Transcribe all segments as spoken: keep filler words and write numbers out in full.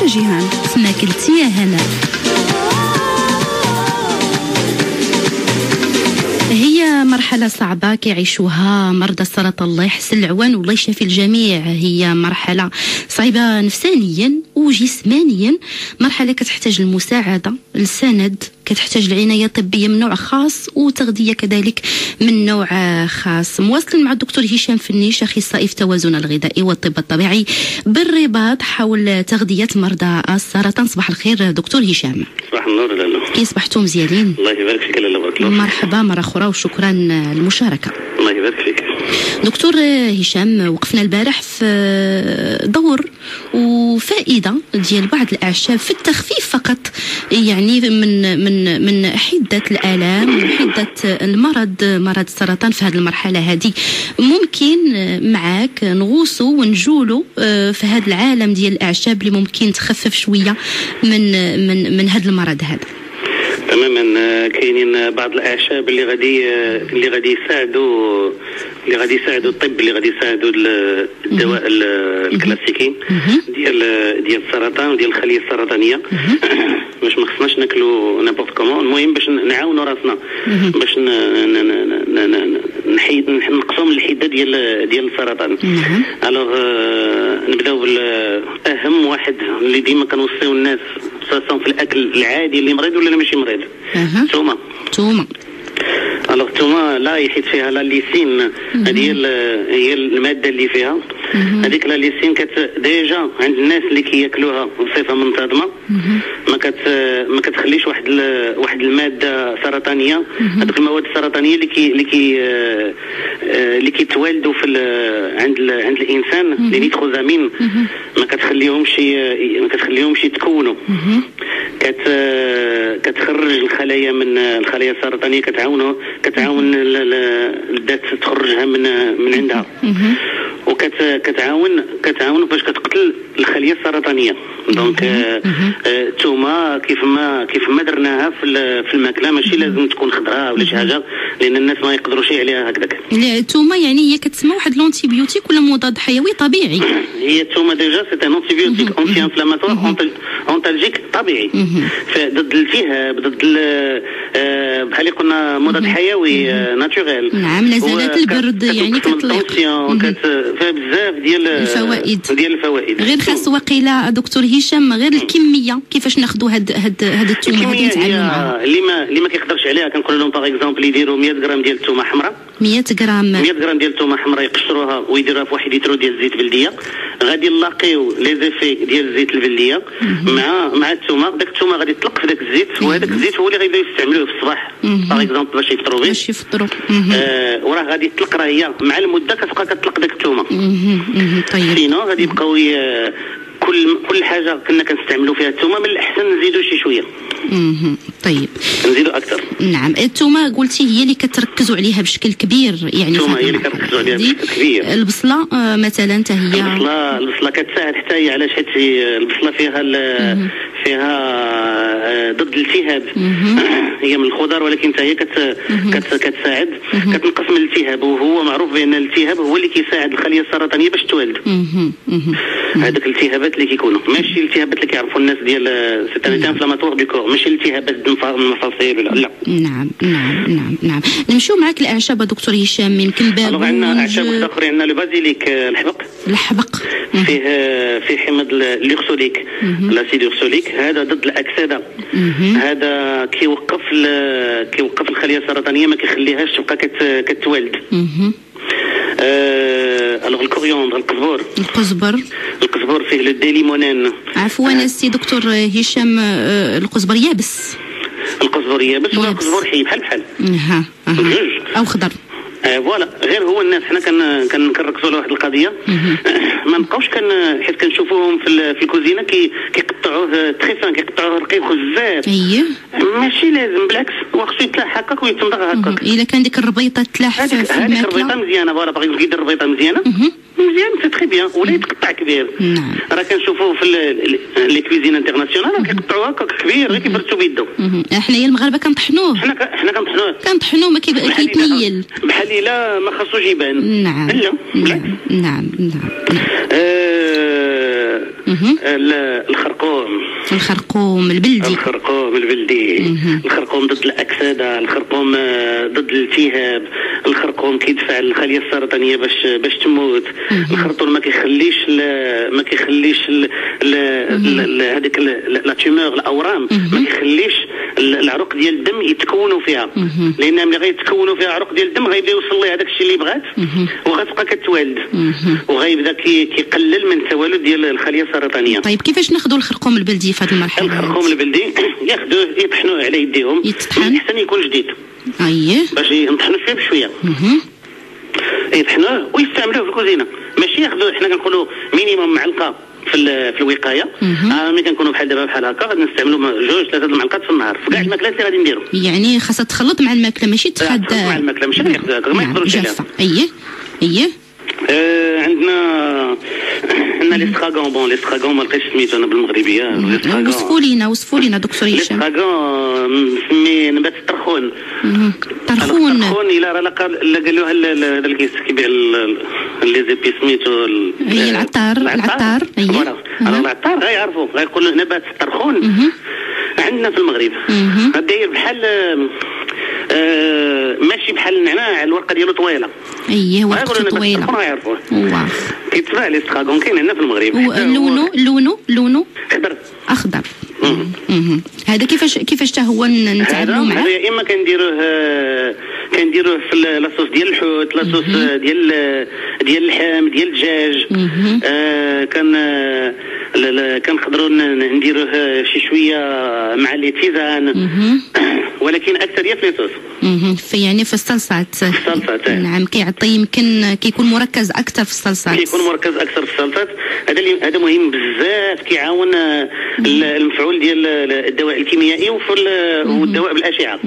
جيهان ما قلتي يا هنا. هي مرحلة صعبة كيعيشوها مرضى السرطان، الله يحسن العوان والله يشافي الجميع. هي مرحلة صعيبة نفسانيا وجسمانيا، مرحلة كتحتاج المساعدة، السند، كتحتاج العناية الطبية من نوع خاص وتغذية كذلك من نوع خاص. مواصلين مع الدكتور هشام فنيش، أخصائي في التوازن الغذائي والطب الطبيعي بالرباط حول تغذية مرضى السرطان. صباح الخير دكتور هشام. صباح النور لاله. كي صبحتوا مزيانين؟ الله يبارك فيك لاله. بارك الله. مرحبا مرة أخرى وشكرا للمشاركة. الله يبارك فيك. دكتور هشام، وقفنا البارح في دور وفائدة ديال بعض الأعشاب في التخفيف فقط، يعني من من من حدة الآلام وحدة المرض، مرض السرطان في هذه المرحلة هذه. ممكن معاك نغوصوا ونجولوا في هذا العالم ديال الأعشاب اللي ممكن تخفف شوية من من من هذا المرض هذا؟ تماما. كاينين بعض الاعشاب اللي غادي اللي غادي يساعدوا اللي غادي يساعدوا الطب، اللي غادي يساعدوا الدواء الكلاسيكي ديال ديال السرطان وديال الخليه السرطانيه، باش ما خصناش ناكلوا نابورت كومون. المهم باش نعاونوا راسنا باش نحيد نقصوا من الحده ديال ديال السرطان. الوغ نبداو بالاهم واحد اللي ديما كنوصيو الناس، خاصة في الاكل العادي، اللي مريض ولا ماشي مريض. الثومه. الثومه. الوغ الثومه لا يحيد فيها لا ليسين، هذه هي الماده اللي فيها. هذيك لا ليسين كت ديجا عند الناس اللي كياكلوها بصفه منتظمه ما كت ما كتخليش واحد واحد الماده سرطانيه. هذوك المواد السرطانيه اللي كي اللي كي اللي كيتوالدوا في عند عند الانسان، اللي نيتروزامين، ما كتخليهمش ما كتخليهمش يتكونوا. كت كتخرج الخلايا من الخلايا السرطانيه، كتعاونه كتعاون الذات تخرجها من من عندها، وكت كتعاون كتعاون باش كتقتل الخليه السرطانيه. دونك الثومه كيف ما كيف ما درناها في في الماكله، ماشي لازم تكون خضراء ولا شي حاجه، لان الناس ما يقدروش عليها هكذاك. الثومه يعني هي كتسمى واحد لونتيبيوتيك ولا مضاد حيوي طبيعي؟ هي الثومه ديجا سي ان انتيبيوتيك اونتي انفلاماتوار اونتالجيك طبيعي، ضد الالتهاب، ضد بحال اللي قلنا مضاد حيوي ناتوريل. نعم، نزلات البرد يعني كتطلق، فيها بزاف ديال الفوائد ديال الفوائد. غير خاص وقيله دكتور هشام غير الكميه كيفاش ناخذوا هاد هاد هاد الثومه هذه نتعلموا معها. اللي ما اللي ما كيقدرش عليها كنقول لهم باغ اكزومبل يديروا مية غرام ديال الثومه حمراء، مية غرام مية غرام ديال الثومه حمراء، يقشروها ويديروها في واحد لتر ديال الزيت بلديه. غادي نلاقيو لي زيفي ديال الزيت البلديه مع مع الثومه. داك الثومه غادي تطلق في داك الزيت، وهذاك الزيت هو اللي غيبداو يستعملوه في الصباح باغ اكزومبل باش يفطروا به باش يفطروا. آه وراه غادي تطلق، راه هي مع المده كتبقى كتطلق داك الثومه. طيب سينو غادي يبقاو كل كل حاجه كنا كنستعملوا فيها الثومه من الاحسن نزيدوا شي شويه. اها طيب نزيدوا اكثر. نعم، الثومه قلتي هي اللي كتركزوا عليها بشكل كبير، يعني الثومه هي اللي كنركزوا عليها بشكل كبير. البصله آه مثلا حتى هي البصله البصله كتساعد حتى هي، علاش؟ حيت البصله فيها فيها آه ضد الالتهاب. هي من الخضر ولكن حتى هي كت كت كتساعد كتنقص من الالتهاب، وهو معروف بان الالتهاب هو اللي كيساعد الخليه السرطانيه باش توالد. هذوك الالتهابات اللي كيكونوا ماشي الالتهابات اللي كيعرفوا الناس ديال سيتان انفلاماتوار دو كور، ماشي الالتهابات المفاصل ولا لا. نعم نعم نعم نعم. نمشيو معاك الاعشاب دكتور هشام. يمكن بابونج، عندنا اعشاب اخرين، عندنا البازيليك الحبق الحبق فيه فيه حمض الليغسوليك، الاسيد الليغسوليك، هذا ضد الاكسده. هذا كيوقف كيوقف الخليه السرطانيه، ما كيخليهاش تبقى كتوالد. آه الكوريوندر، القزبر القزبر القزبر فيه الديليمونان. عفوا آه. سي دكتور هشام، آه القزبر يابس؟ القزبر يابس ولا القزبر حي بحال بحال اها او خضر. آه فوالا. غير هو الناس حنا كن كنركزوا على واحد القضيه، ما نبقاوش كن حيت كنشوفوهم في في الكوزينه كي كيقطعوه تري فان، كيقطعوه رقيق بزاف. اييه ماشي لازم، بالعكس هو خصو يتلاح هكاك ويتمضغ هكاك. الا كان ديك الربيطه تلاح في الماكله، هذيك الربيطه مزيانه، فوالا باغي يدير الربيطه مزيانه مزيان سي تري بيان، ولا يتقطع كبير. نعم راه كنشوفوه في لي كويزين انترناسيونال راه كيقطعوه هكاك كبير غير كيفرشوا بيدو. حنايا المغاربه كنطحنوه، حنا حنا كنطحنوه كنطحنوه ما كيتنيل بحال الا ما خصوش يبان. نعم لا نعم نعم نعم. آه الخرقوم الخرقوم البلدي الخرقوم البلدي الخرقوم ضد الاكسده، الخرقوم ضد الالتهاب، الخرقوم كيدفع الخليه السرطانيه باش باش تموت، الخرقوم ما كيخليش ما كيخليش هذيك لا تيمور الاورام ما كيخليش العروق ديال الدم يتكونوا فيها، لان ملي غيتكونوا فيها عروق ديال الدم غيبدا يوصل لها هذاك الشيء اللي بغات وغتبقى كتوالد وغيبدا كيقلل من التوالد ديال الخليه السرطانيه. طيب كيفاش ناخذوا الخرقوم البلدي في هذه المرحله؟ الخرقوم البلدي ياخذوه يطحنوه على يديهم، يتطحن احسن يكون جديد اييه باش نطحنوا فيه بشويه يطحنوه ويستعملوه في الكوزينه، ماشي ياخذوه حنا كنقولوا مينيموم معلقه في في الوقايه. آه ملي كنكونوا بحال دابا بحال هكا غادي نستعملوا جوج ثلاثه المعلقات في النهار في كاع الماكلات اللي غادي نديروا. يعني خاصها تخلط مع الماكله ماشي تخاد مع الماكله ماشي ياخذوها هكا ما يقدروش عليها. اييه اييه آه عندنا عندنا ليستراغون. بون ليستراغون ما لقيتش سميتو انا بالمغربيه. وصفوا لينا وصفوا لينا دكتور هشام. ليستراغون مسمي نبات الطرخون. الطرخون الطرخون الا راه قالوها هذا اللي كيبيع لي زيبي سميتو اي العطار العطار اي فوالا العطار غيعرفوا غيقولوا نبات الطرخون عندنا في المغرب. داير بحال آه ماشي بحال النعناع الورقه ديالو طويله. اييه ورقته طويله غيعرفوه واو كيتباع ليستراغون كاين عندنا في المغرب. لونو لونو لونو خضر اخضر. هذا كيفاش كيفاش حتى هو نتعاملوا معاه؟ هذا يا اما كنديروه كنديروه في لاصوص ديال الحوت، لاصوص ديال ديال اللحم ديال الدجاج. آه كان كنقدروا نديروه شي شويه مع لي تيزان ولكن اكثريه في ليصوص. في يعني في الصلصات. الصلصات نعم كيعطي يمكن كيكون مركز اكثر في الصلصات. كيكون مركز اكثر في الصلصات. هذا اللي هذا مهم بزاف كيعاون المفعول ديال الدواء الكيميائي وفي والدواء بالاشعه.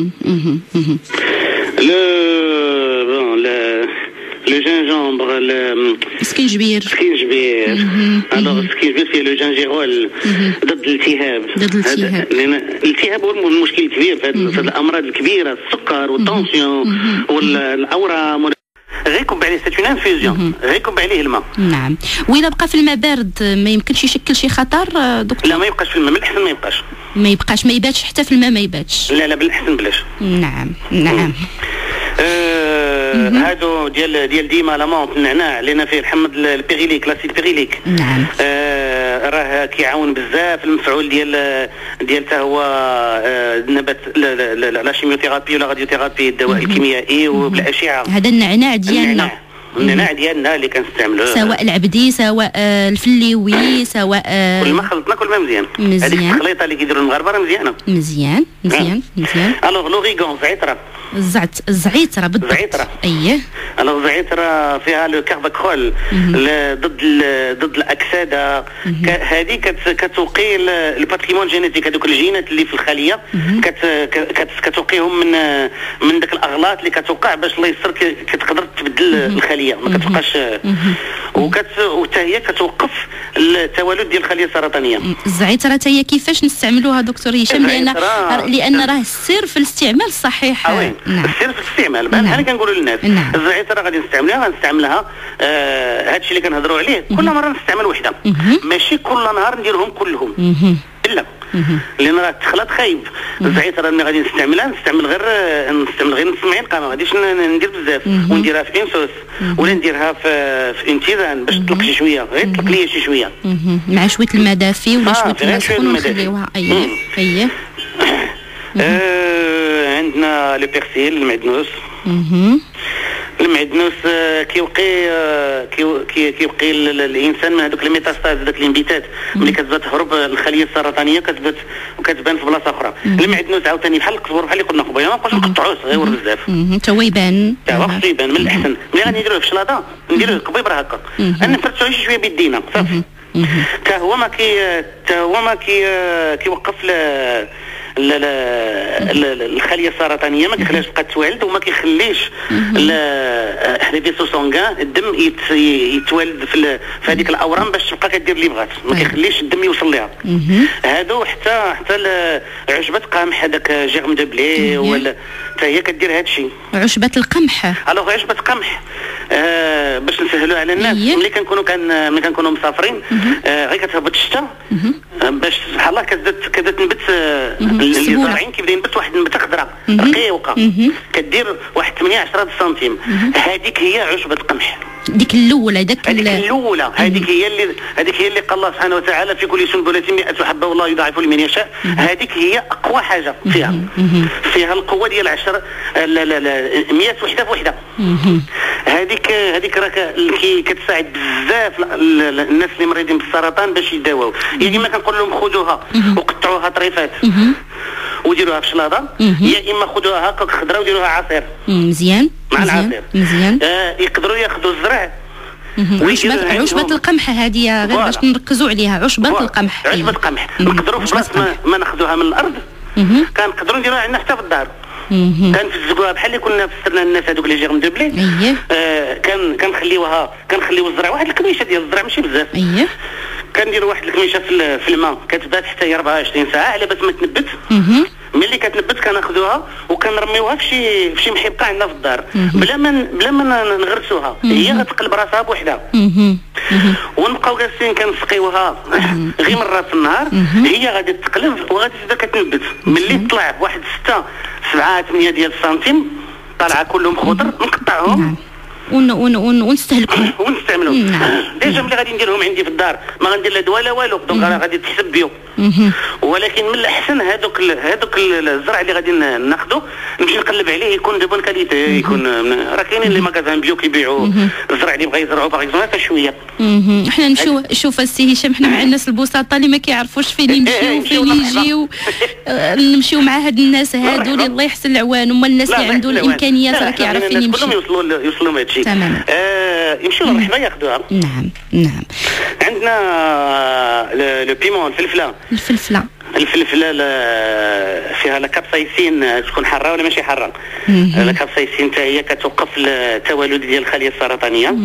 لو بون لو جينجومبر السكينجبير السكينجبير الوغ السكينجبير فيه لو جينجيرول ضد الالتهاب. ضد الالتهاب لان الالتهاب هو المشكل الكبير في هذه الامراض الكبيره، السكر والطونسيون والاورام. غير يكب عليه سيت اون انفيوزيون غير يكب عليه الماء. نعم واذا بقى في الماء بارد ما يمكنش يشكل شي خطر دكتور؟ لا ما يبقاش في الماء، من الاحسن ما يبقاش ما يبقاش ما يباتش حتى في الماء ما يباتش. لا لا بالاحسن بلاش. نعم نعم. آه هادو ديال ديال ديما لامونط النعناع لان فيه الحمض البيريليك لاسيد بيريليك. نعم آه راه كيعاون بزاف المفعول ديال ديال حتى هو آه نبات لا شيميوثيرابي ولا راديوثيرابي الدواء الكيميائي وبالاشعه. هذا النعناع ديالنا النعناع ديالنا اللي كنستعملوه سواء العبدي سواء الفليوي سواء كل ما خلطنا كل ما مزيان. هذيك التخليطه اللي كيديروا المغاربه راه مزيانه. مزيان مزيان مزيان. الوغ لوريغون زعتره الزعت الزعتره بالضبط. الزعتره اييه الوغ الزعتره فيها لو كارباكرول ضد ضد الاكسده. هذه كتوقي الباتريمون جينيتيك هذوك الجينات اللي في الخليه كتوقيهم من من داك الاغلاط اللي كتوقع باش الله يسر كتقدر تبدل الخليه ما كتبقاش وكت وحتى هي كتوقف التوالد ديال الخليه السرطانيه. الزعتره حتى هي كيفاش نستعملوها دكتور هشام؟ لان لان راه السر في الاستعمال الصحيح. نعم. السر في الاستعمال بحال نعم. كنقولوا للناس نعم. الزعتره غادي نستعملوها غنستعملها آه هادشي اللي كنهضروا عليه كل مره نستعمل وحده ماشي كل نهار نديرهم كلهم لا لان راه التخلط خايب. الزعتره ملي غادي نستعملها نستعمل غير نستعمل غير نص معلقه ما غاديش ندير بزاف ونديرها في انسوس ولا نديرها في في انتيزان باش تطلق شي شويه غير تطلق ليا شي شويه مع شويه الماء دافي ولا شويه الماء سخون ونخليوها. اييه اييه آه عندنا لو بيرسيل المعدنوس. المعدنوس كيوقي كي كيوقي الانسان من هذوك الميتاستاز هذوك الانبتات ملي كتبدا تهرب الخليه السرطانيه كتبات وكتبان في بلاصه اخرى. المعدنوس عاوتاني بحال القزبر بحال اللي قلنا خويا ما بقاش نقطعوه صغير بزاف حتى هو يبان حتى هو خصو يبان من الاحسن. ملي غادي نديروه في شلاضه نديروه كبيبره هكا نفرتو شي شويه بيدينا صافي. حتى هو ما كي حتى هو ما كي كيوقف الخليه السرطانيه، ما كيخليهاش تبقى توالد وما كيخليش لي فيسو سونغان الدم يتوالد في هذيك الاورام باش تبقى كدير اللي بغات، ما كيخليش الدم يوصل ليها. هادو حتى حتى عشبه قمح هذاك جيرم دو بلي ولا حتى هي كدير هذا الشيء. عشبه القمح، الوغ عشبه قمح آه باش نسهلوا على الناس ملي كنكونوا كان ملي كنكونوا مسافرين آه غير كتهبط الشتاء آه باش سبحان الله كتبدا كتبدا تنبت آه اللي زارعين كيبدا ينبت واحد النبته خضراء رقيقه كدير واحد ثمانية عشرة سنتيم. هذيك هي عشبه القمح، ديك الاولى داك هذيك الاولى هذيك هي اللي هذيك هي اللي قال الله سبحانه وتعالى في كل سنبله مئة حبه والله يضاعف لمن يشاء. هذيك هي اقوى حاجه فيها، فيها القوه ديال عشرة لا لا لا مئة وحده بوحده. هذيك هذيك راه كتساعد بزاف الناس اللي مريضين بالسرطان باش يداواو. يعني ما كنقول لهم خذوها وقطعوها طريفات وديروها في شلاضه، يا اما خذوها هكاك خضراء وديروها عصير مزيان مع العصير مزيان. آه يقدروا ياخذوا الزرع عشبة عشبة القمح هذه غير باش نركزوا عليها. عشبة القمح عشبة القمح نقدروا في بلاصه ما, ما ناخذوها من الارض كنقدروا نديروها عندنا حتى في الدار. كنفزقوها بحال اللي كنا فسرنا الناس هذوك اللي جيرم دو بلي. اييه آه كان كنخليوها كنخليو الزرع واحد الكميشه ديال الزرع ماشي بزاف. اييه كنديروا واحد الكميشه في, في الماء كتبات حتى هي أربعة وعشرين ساعه على باش ما تنبت. ملي كتنبت كناخذوها وكنرميوها في شي في شي محيطه عندنا في الدار بلا ما بلا ما نغرسوها، هي غتقلب راسها بوحدها. ونبقاو جالسين كنسقيوها غير مره في النهار، هي غادي تقلب وغادي تبدا كتنبت. ملي تطلع واحد ستة سبعة ثمانية ديال السنتيم طالعه كلهم خضر نقطعهم ون ون ون ونستهلكهم ونستعملهم. ديجا ملي غادي نديرهم عندي في الدار ما غندير لا دواء لا والو، دونك راه غادي تحسب بيو. ولكن من الاحسن هذوك هذوك الزرع اللي غادي ناخذو نمشي نقلب عليه يكون دو بون كاليتي، يكون راه كاينين لي ماغازان بيو كيبيعوا الزرع اللي بغا يزرعوا باغ اكزومبل شويه. احنا نمشيو شوف السي هشام، حنا مع الناس البساطه اللي ما كيعرفوش فين يمشيو وفين يجيو، نمشيو مع هاد الناس هادو اللي الله يحسن العوان، هما الناس اللي عنده الامكانيات راه كيعرف فين يمشي. كلهم يوصلوا يوصلوا لهذا الشيء. تمام. آه يمشيو للرحبه ياخذوها. نعم نعم. عندنا لو بيمون الفلفله الفلفله الفلفله فيها لا كابسايسين، تكون حاره ولا ماشي حاره. لا كابسايسين حتى هي كتوقف التوالد ديال الخليه السرطانيه.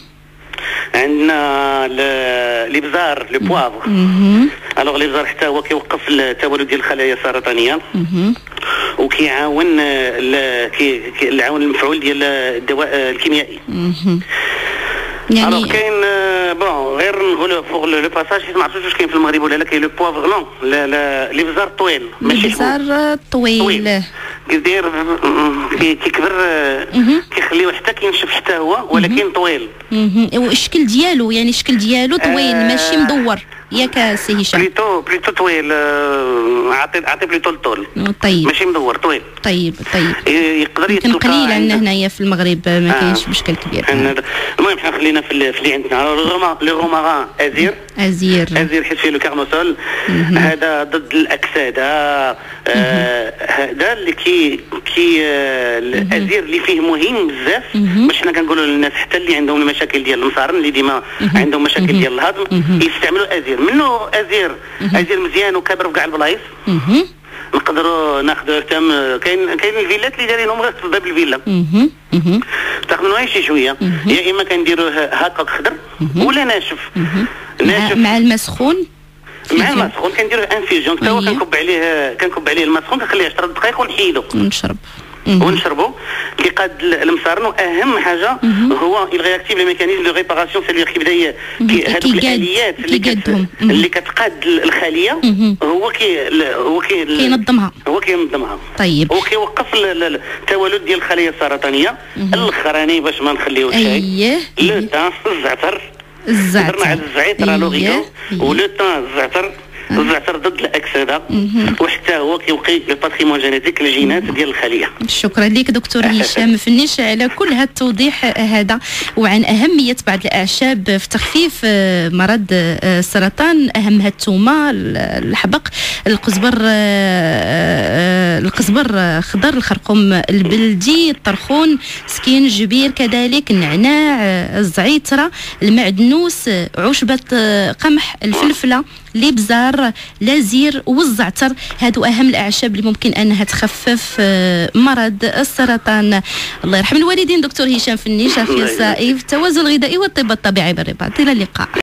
عندنا الابزار لو بوافر، الوغ الابزار حتى هو كيوقف التوالد ديال الخلايا السرطانيه وكيعاون العون المفعول ديال الدواء الكيميائي. يعني الوغ كاين بون غير نقولوا فوق لو باساج حيت ما عرفتش واش كاين في المغرب ولا لا، كاين لو بوافر لون الابزار طويل ماشي الابزار طويل كيدير كيكبر كيخليوه حتى كينشف حتى هو ولكن طويل. والشكل ديالو يعني الشكل ديالو طويل ماشي مدور ياك سي هشام؟ بليتو بليتو طويل، عطي عطي بليتو الطول. طيب ماشي مدور طويل. طيب طيب يقدر يمكن قليل عندنا هنايا في المغرب ما كاينش آه. مشكل كبير. المهم حنا خلينا في اللي عندنا لو روماران ازير ازير ازير حيت فيه لو كارنوسول، هذا ضد الاكسده. هذا اللي كي كي الازير اللي فيه مهم بزاف باش حنا كنقولوا للناس حتى اللي عندهم المشاكل ديال المصارن اللي ديما عندهم مشاكل ديال الهضم يستعملوا ازير. منه ازير ازير مزيان وكابر في كاع البلايص، نقدروا ناخذوا تم كاين كاين الفيلات اللي دايرينهم غير في باب الفيلا تاخذوا شي شويه، يا اما كنديروه هكاك خضر ولا ناشف ناشف مع الماء سخون. مع الماء سخون كنديروه انفيجون حتى هو كنكب عليه كنكب عليه الماء سخون كنخليه عشرة دقائق ونحيدو ونشرب ونشربوا كيقاد المصارن. واهم حاجه هو الرياكتيف لي ميكانيزم دو ريباراسيون سيلولير كيبدا هذوك الاليات اللي كت... اللي كتقاد الخليه هو كي هو كي كينظمها هو كينظمها. طيب هو كيوقف التوالد ديال الخليه السرطانيه الاخراني باش ما نخليوش شيء. اييه لو تان الزعتر الزعتر هضرنا على الزعتر على لوريغون ولو تان الزعتر الزعتر ضد الاكسده وحتى هو كيوقي لو باتريمون جينيتيك الجينات ديال الخليه. شكرا لك دكتور هشام فنيش على كل هذا التوضيح هذا وعن اهميه بعض الاعشاب في تخفيف مرض السرطان، اهمها الثومه، الحبق، القزبر القزبر خضر، الخرقوم البلدي، الطرخون، سكين الجبير، كذلك النعناع، الزعتره، المعدنوس، عشبه قمح، الفلفله، الابزار، البصل، لا زير والزعتر. هادو اهم الاعشاب اللي ممكن انها تخفف مرض السرطان. الله يرحم الوالدين. دكتور هشام فنيش، اخصائي في التوازن الغذائي والطب الطبيعي بالرباط. الى اللقاء.